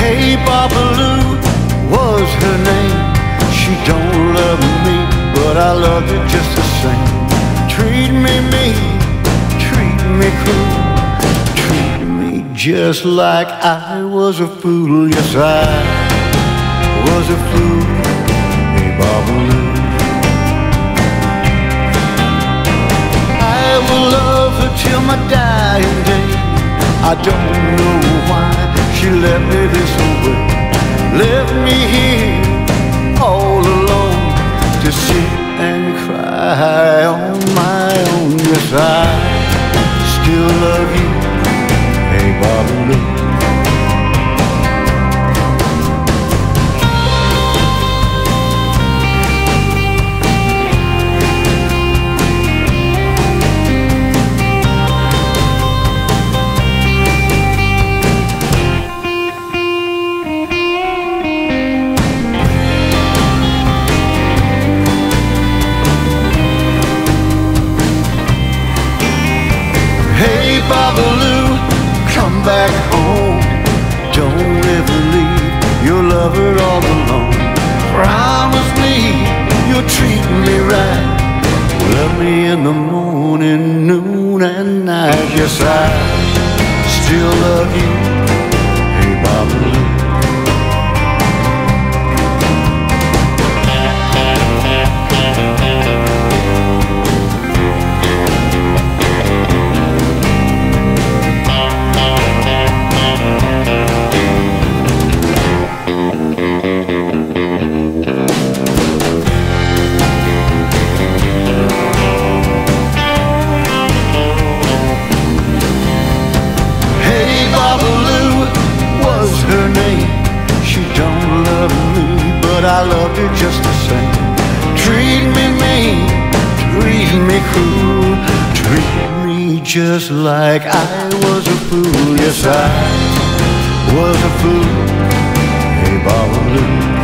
Hey, Babaloo was her name. She don't love me, but I love her just the same. Treat me mean, treat me cruel, treat me just like I was a fool. Yes, I was a fool. Hey, Babaloo, I will love her till my dying day. I don't know why she left me this way, left me here all alone to sit and cry on my own. Yes, I still love you. Hey, Babaloo. Hey, Babaloo, come back home. Don't ever leave your lover all alone. Promise me you'll treat me right. Love me in the morning, noon and night. Yes, I still love you. Hey, Babaloo. Her name, she don't love me, but I loved her just the same. Treat me mean, treat me cruel, treat me just like I was a fool. Yes, I was a fool. Hey, Babaloo.